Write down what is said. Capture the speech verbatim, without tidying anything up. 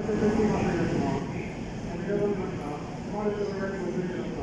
出てきませんけれども、先ほど言いました、生まれてるだけの国